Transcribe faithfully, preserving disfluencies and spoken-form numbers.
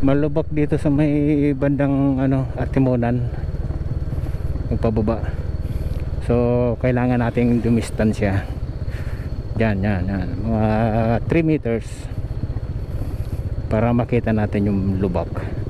malubak dito sa may bandang ano Atimonan yung pababa. So kailangan nating dumistansya yan, yan, yan, mga three meters para makita natin yung lubak.